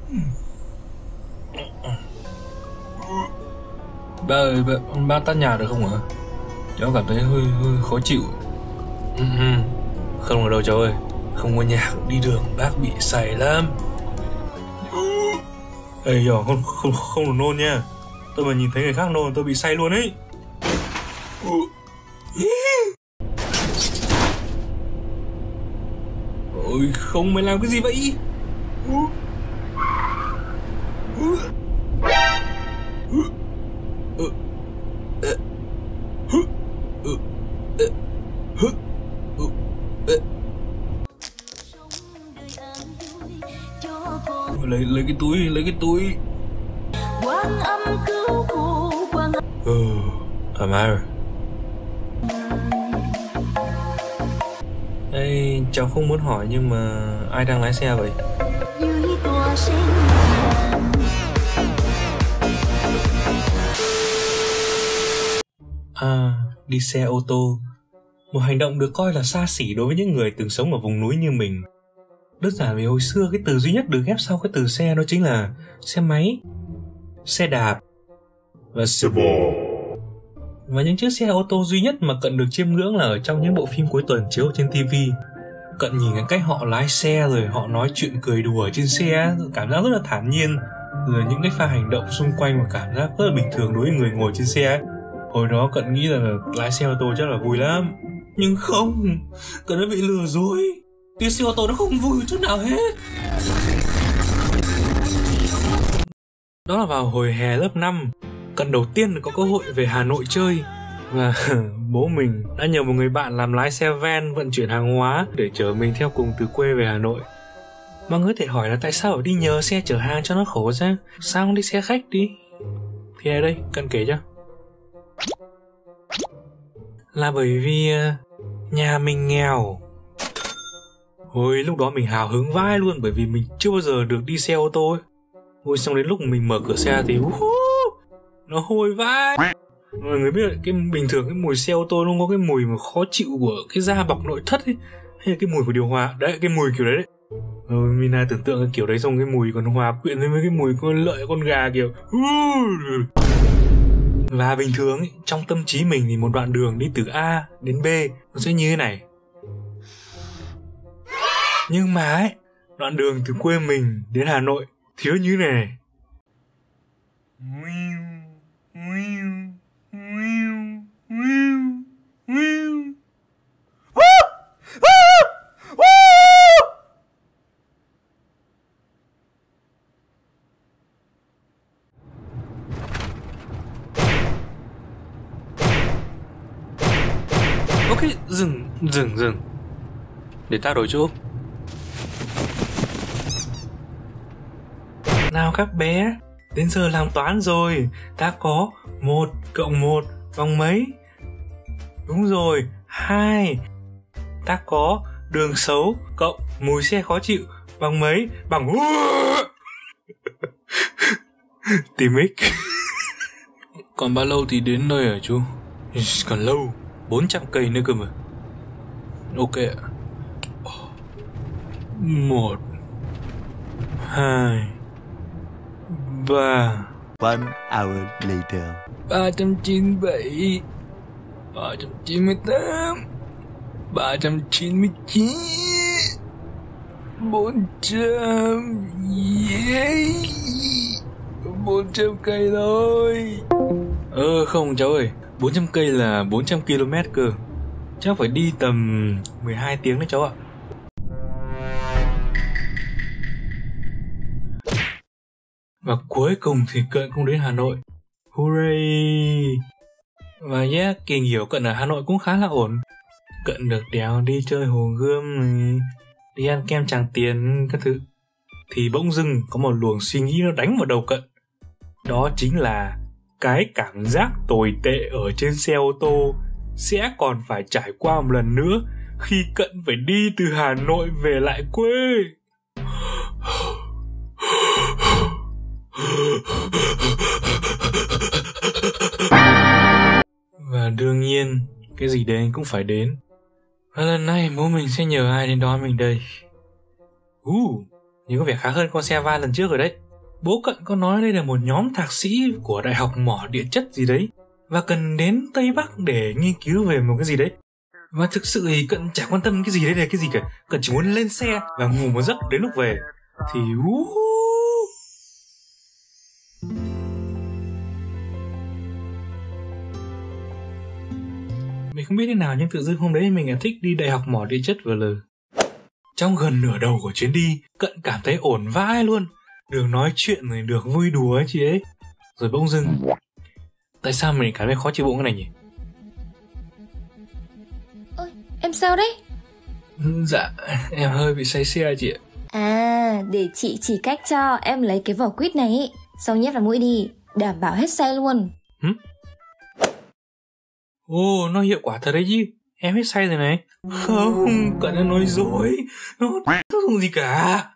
Ba ơi, ba tắt nhạc được không ạ? Cháu cảm thấy hơi khó chịu. Không được đâu cháu ơi, không có nhạc đi đường bác bị say lắm. Ê nhỏ, không được nôn nha. Tôi mà nhìn thấy người khác nôn tôi bị say luôn ấy. Ôi không, mày làm cái gì vậy? Lấy cái túi. Quang âm cứu phụ quang âm. Thoải mái rồi. Ê, cháu không muốn hỏi nhưng mà ai đang lái xe vậy? Dưới tòa sen Đi xe ô tô. Một hành động được coi là xa xỉ đối với những người từng sống ở vùng núi như mình. Đơn giản vì hồi xưa cái từ duy nhất được ghép sau cái từ xe đó chính là xe máy, xe đạp và xe bò. Và những chiếc xe ô tô duy nhất mà Cận được chiêm ngưỡng là ở trong những bộ phim cuối tuần chiếu trên TV. Cận nhìn cái cách họ lái xe rồi họ nói chuyện cười đùa trên xe, cảm giác rất là thản nhiên. Rồi những cái pha hành động xung quanh và cảm giác rất là bình thường đối với người ngồi trên xe. Hồi đó Cận nghĩ là lái xe ô tô chắc là vui lắm. Nhưng không, Cận đã bị lừa dối. Đi xe ô tô nó không vui chút nào hết. Đó là vào hồi hè lớp 5, Cận đầu tiên có cơ hội về Hà Nội chơi. Và bố mình đã nhờ một người bạn làm lái xe van vận chuyển hàng hóa để chở mình theo cùng từ quê về Hà Nội. Mọi người có thể hỏi là tại sao phải đi nhờ xe chở hàng cho nó khổ ra, sao không đi xe khách đi? Thì ở đây Cận kể cho. Là bởi vì nhà mình nghèo. Hồi lúc đó mình hào hứng vãi luôn, bởi vì mình chưa bao giờ được đi xe ô tô ấy. Ôi xong đến lúc mình mở cửa xe thì nó hôi vãi. Mọi người biết là cái bình thường cái mùi xe ô tô nó có cái mùi mà khó chịu của cái da bọc nội thất ấy, hay là cái mùi của điều hòa đấy, cái mùi kiểu đấy. Mina tưởng tượng cái kiểu đấy, xong cái mùi còn hòa quyện với cái mùi con lợn con gà kiểu. Và bình thường ấy, trong tâm trí mình thì một đoạn đường đi từ A đến B nó sẽ như thế này. Nhưng mà ấy, đoạn đường từ quê mình đến Hà Nội thì nó như này. Ok, dừng. Để ta đổi chỗ. Nào các bé, đến giờ làm toán rồi. Ta có 1 cộng 1 bằng mấy? Đúng rồi, 2. Ta có đường xấu cộng mùi xe khó chịu bằng mấy? Bằng Tìm X. Còn bao lâu thì đến nơi hả chú? Còn lâu, 400 cây nữa cơ mà. Ok ạ. 1 2 3. 1 hour later. 397 398 399 400. Yeah, 400 cây thôi. Không cháu ơi, 400 cây là 400 km cơ. Chắc phải đi tầm 12 tiếng đấy cháu ạ. Và cuối cùng thì Cận cũng đến Hà Nội. Hooray! Và kỳ nghỉ của Cận ở Hà Nội cũng khá là ổn. Cận được đèo đi chơi Hồ Gươm này, đi ăn kem Tràng Tiền các thứ. Thì bỗng dưng có một luồng suy nghĩ nó đánh vào đầu Cận. Đó chính là cái cảm giác tồi tệ ở trên xe ô tô sẽ còn phải trải qua một lần nữa khi Cận phải đi từ Hà Nội về lại quê. Và đương nhiên cái gì đến cũng phải đến. Và lần này bố mình sẽ nhờ ai đến đón mình đây? nhưng có vẻ khá hơn con xe van lần trước rồi đấy. Bố Cận có nói đây là một nhóm thạc sĩ của Đại học Mỏ Địa chất gì đấy và cần đến Tây Bắc để nghiên cứu về một cái gì đấy. Và thực sự thì Cận chả quan tâm cái gì đấy là cái gì cả. Cận chỉ muốn lên xe và ngủ một giấc đến lúc về thì mình không biết thế nào nhưng tự dưng hôm đấy mình lại thích đi Đại học Mỏ Địa chất VL. Trong gần nửa đầu của chuyến đi, Cận cảm thấy ổn vãi luôn. Được nói chuyện rồi được vui đùa ấy chị ấy. Rồi bỗng dưng, tại sao mình cảm thấy khó chịu bụng cái này nhỉ? Ôi, em sao đấy? Dạ, em hơi bị say xe chị ạ. À, để chị chỉ cách cho. Em lấy cái vỏ quýt này ý, xong nhét vào mũi đi, đảm bảo hết say luôn. Ồ, nó hiệu quả thật đấy chứ. Em hết say rồi này. Không, Cận đã nói dối. Nó không dùng gì cả.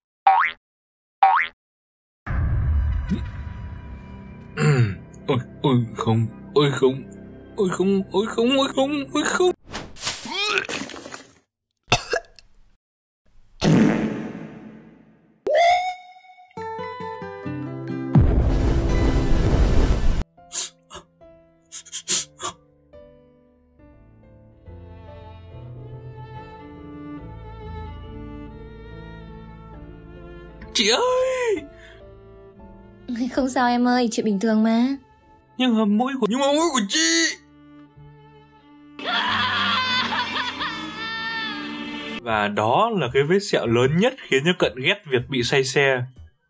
Ôi không. Chị ơi! Không sao em ơi, chuyện bình thường mà. Nhưng mà mũi của chị. Và đó là cái vết sẹo lớn nhất khiến cho Cận ghét việc bị say xe.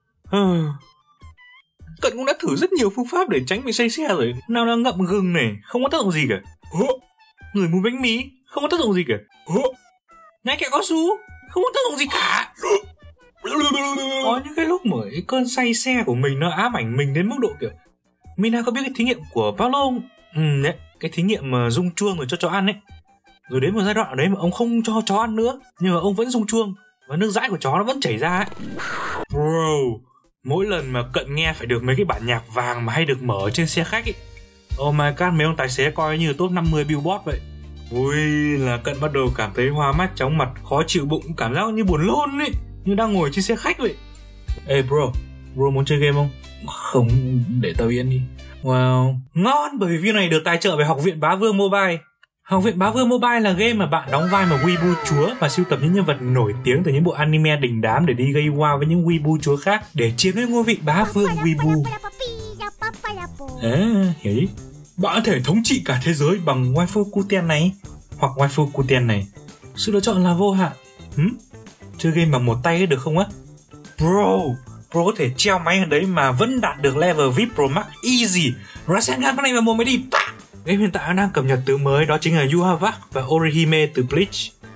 Cận cũng đã thử rất nhiều phương pháp để tránh bị say xe rồi. Nào là ngậm gừng này, không có tác dụng gì cả. Người mua bánh mì, không có tác dụng gì cả. Nhai kẹo cao su, không có tác dụng gì cả. Có những cái lúc mà cái cơn say xe của mình nó ám ảnh mình đến mức độ kiểu mình đã có biết cái thí nghiệm của Pavlov không? Đấy, cái thí nghiệm mà rung chuông rồi cho chó ăn ấy. Rồi đến một giai đoạn ở đấy mà ông không cho chó ăn nữa, nhưng mà ông vẫn rung chuông và nước dãi của chó nó vẫn chảy ra ấy. Bro, mỗi lần mà Cận nghe phải được mấy cái bản nhạc vàng mà hay được mở ở trên xe khách ấy, oh my god, mấy ông tài xế coi như top 50 Billboard vậy. Ui, là Cận bắt đầu cảm thấy hoa mắt chóng mặt, khó chịu bụng, cảm giác như buồn nôn ấy, như đang ngồi trên xe khách vậy. Ê bro muốn chơi game không? Không, để tao yên đi. Wow, ngon, bởi vì video này được tài trợ bởi Học viện Bá Vương Mobile. Học viện Bá Vương Mobile là game mà bạn đóng vai một weeaboo chúa và sưu tập những nhân vật nổi tiếng từ những bộ anime đình đám để đi gây wow với những weeaboo chúa khác để chiếm lấy ngôi vị Bá Vương weeaboo. Hiểu ý. Bạn có thể thống trị cả thế giới bằng waifu Kuten này hoặc waifu Kuten này. Sự lựa chọn là vô hạn. Chơi game bằng một tay được không á? Bro có thể treo máy ở đấy mà vẫn đạt được level VIP Pro Max easy. Rasengan con này vào mồm mới đi. Game hiện tại đang cập nhật từ mới, đó chính là Yuhavak và Orihime từ Bleach.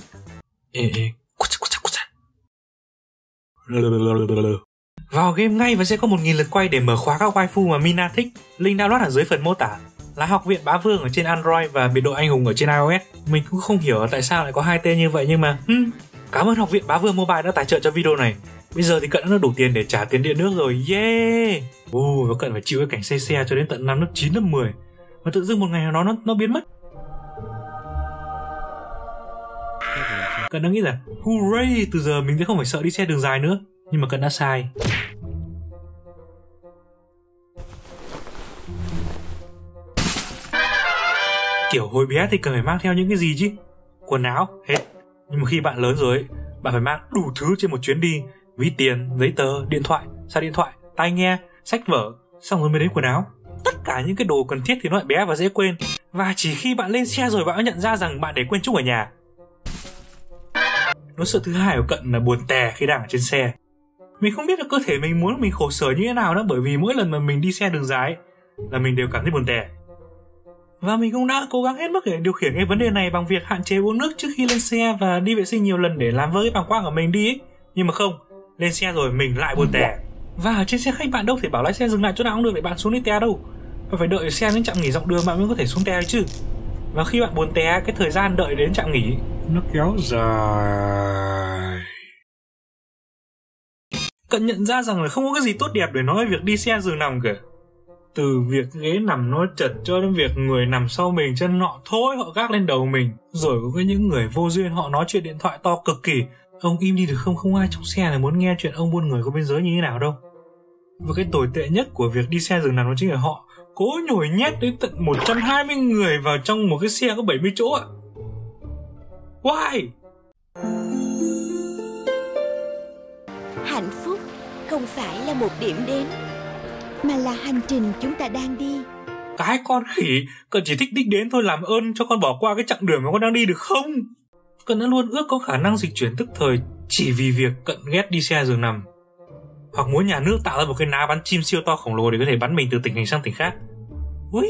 Vào game ngay và sẽ có 1000 lượt quay để mở khóa các waifu mà Mina thích. Link download ở dưới phần mô tả. Là Học viện Bá Vương ở trên Android và Biệt đội Anh hùng ở trên iOS. Mình cũng không hiểu tại sao lại có hai tên như vậy, nhưng mà cảm ơn Học viện Bá Vương Mobile đã tài trợ cho video này. Bây giờ thì Cận đã đủ tiền để trả tiền điện nước rồi, yeah! Và Cận phải chịu cái cảnh xe cho đến tận năm lớp 9, lớp 10. Và tự dưng một ngày nào đó nó biến mất. Cận đang nghĩ là hooray, từ giờ mình sẽ không phải sợ đi xe đường dài nữa. Nhưng mà Cận đã sai. Kiểu hồi bé thì cần phải mang theo những cái gì chứ? Quần áo, hết. Nhưng mà khi bạn lớn rồi ấy, bạn phải mang đủ thứ trên một chuyến đi. Ví tiền, giấy tờ, điện thoại, sạc điện thoại, tai nghe, sách vở, xong rồi mới đến quần áo. Tất cả những cái đồ cần thiết thì nó lại bé và dễ quên. Và chỉ khi bạn lên xe rồi bạn mới nhận ra rằng bạn để quên chúng ở nhà. Nỗi sợ thứ hai của Cận là buồn tè khi đang ở trên xe. Mình không biết là cơ thể mình muốn mình khổ sở như thế nào nữa, bởi vì mỗi lần mà mình đi xe đường dài là mình đều cảm thấy buồn tè. Và mình cũng đã cố gắng hết mức để điều khiển cái vấn đề này bằng việc hạn chế uống nước trước khi lên xe và đi vệ sinh nhiều lần để làm vơi cái bàng quang của mình đi ấy. Nhưng mà không, lên xe rồi mình lại buồn tè. Và ở trên xe khách bạn đâu thể bảo lái xe dừng lại chỗ nào cũng được để bạn xuống đi tè đâu. Và phải đợi xe đến trạm nghỉ dọc đường bạn mới có thể xuống tè chứ. Và khi bạn buồn tè, cái thời gian đợi đến trạm nghỉ nó kéo dài. Cận nhận ra rằng là không có cái gì tốt đẹp để nói về việc đi xe giường nằm cả. Từ việc ghế nằm nó chật cho đến việc người nằm sau mình chân họ thối họ gác lên đầu mình. Rồi có những người vô duyên họ nói chuyện điện thoại to cực kỳ. Ông im đi được không? Không ai trong xe là muốn nghe chuyện ông buôn người có biên giới như thế nào đâu. Và cái tồi tệ nhất của việc đi xe giường nằm đó chính là họ cố nhồi nhét đến tận 120 người vào trong một cái xe có 70 chỗ ạ. Why? Hạnh phúc không phải là một điểm đến, mà là hành trình chúng ta đang đi. Cái con khỉ, cậu chỉ thích đích đến thôi, làm ơn cho con bỏ qua cái chặng đường mà con đang đi được không? Cậu đã luôn ước có khả năng dịch chuyển tức thời chỉ vì việc cậu ghét đi xe giường nằm, hoặc muốn nhà nước tạo ra một cái ná bắn chim siêu to khổng lồ để có thể bắn mình từ tỉnh này sang tỉnh khác. Ui.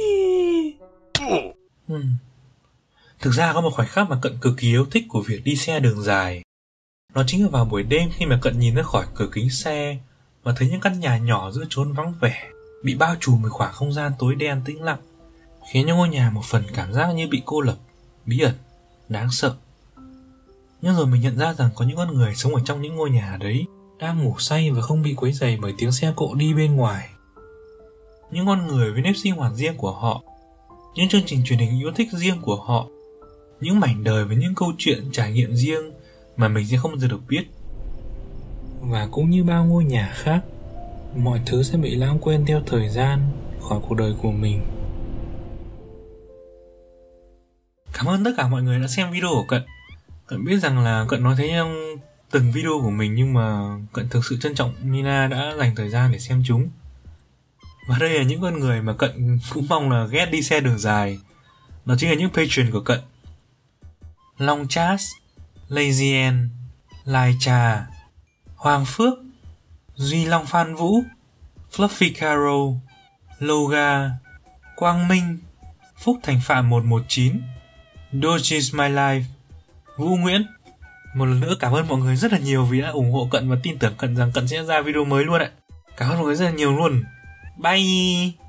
Thực ra có một khoảnh khắc mà Cận cực kỳ yêu thích của việc đi xe đường dài. Nó chính là vào buổi đêm khi mà Cận nhìn ra khỏi cửa kính xe và thấy những căn nhà nhỏ giữa chốn vắng vẻ bị bao trùm bởi khoảng không gian tối đen tĩnh lặng, khiến cho ngôi nhà một phần cảm giác như bị cô lập, bí ẩn, đáng sợ. Nhưng rồi mình nhận ra rằng có những con người sống ở trong những ngôi nhà đấy đang ngủ say và không bị quấy rầy bởi tiếng xe cộ đi bên ngoài. Những con người với nếp sinh hoạt riêng của họ, những chương trình truyền hình yêu thích riêng của họ, những mảnh đời với những câu chuyện trải nghiệm riêng mà mình sẽ không bao giờ được biết. Và cũng như bao ngôi nhà khác, mọi thứ sẽ bị lãng quên theo thời gian khỏi cuộc đời của mình. Cảm ơn tất cả mọi người đã xem video của Cận. Cận biết rằng là Cận nói thế trong từng video của mình, nhưng mà Cận thực sự trân trọng Nina đã dành thời gian để xem chúng. Và đây là những con người mà Cận cũng mong là ghét đi xe đường dài. Đó chính là những patron của Cận: Long Chas, Lazy An, Lai Trà, Hoàng Phước, Duy Long Phan Vũ, Fluffy Caro, Loga, Quang Minh, Phúc Thành Phạm 119, Dodges My Life, Vũ Nguyễn. Một lần nữa cảm ơn mọi người rất là nhiều vì đã ủng hộ Cận và tin tưởng Cận rằng Cận sẽ ra video mới luôn ạ. Cảm ơn mọi người rất là nhiều luôn. Bye.